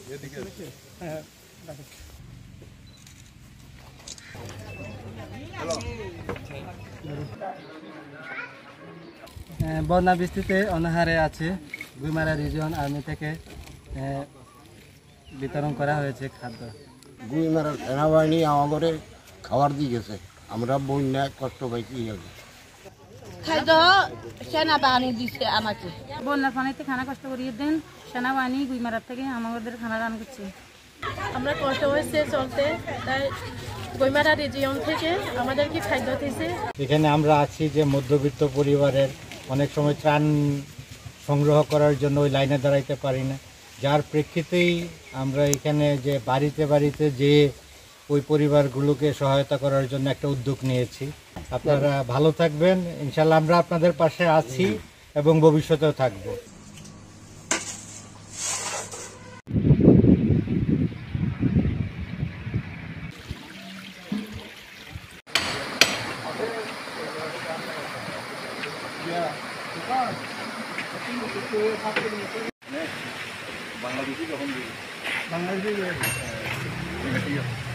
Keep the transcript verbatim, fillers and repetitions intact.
বন্যা বৃষ্টিতে অনাহারে আছে গুইমারা রিজিয়ন আর্মি থেকে বিতরণ করা হয়েছে খাদ্য। গুইমারার সেনাবাহিনী আমাদের খাবার দিয়ে গেছে, আমরা বন্যা কষ্ট পাইছি। খাদ্য সেনাবাহিনী দিচ্ছে আমাকে, বন্যার পানিতে খানা কষ্ট করিয়ে দেন সেনাবাহিনী গুইমারার থেকে আমাদের খানা রান করছে। আমরা কষ্ট হয়েছে চলতে, তাই গুইমারা রিজিয়ন থেকে আমাদেরকে খাদ্য দিয়েছে। এখানে আমরা আছি যে মধ্যবিত্ত পরিবারের অনেক সময় ত্রাণ সংগ্রহ করার জন্য ওই লাইনে দাঁড়াইতে পারি না, যার প্রেক্ষিতেই আমরা এখানে যে বাড়িতে বাড়িতে যে ওই পরিবারগুলোকে সহায়তা করার জন্য একটা উদ্যোগ নিয়েছি। আপনারা ভালো থাকবেন, ইনশাল্লাহ আমরা আপনাদের পাশে আছি এবং ভবিষ্যতেও থাকবো। বাংলাদেশি যখন বাংলাদেশি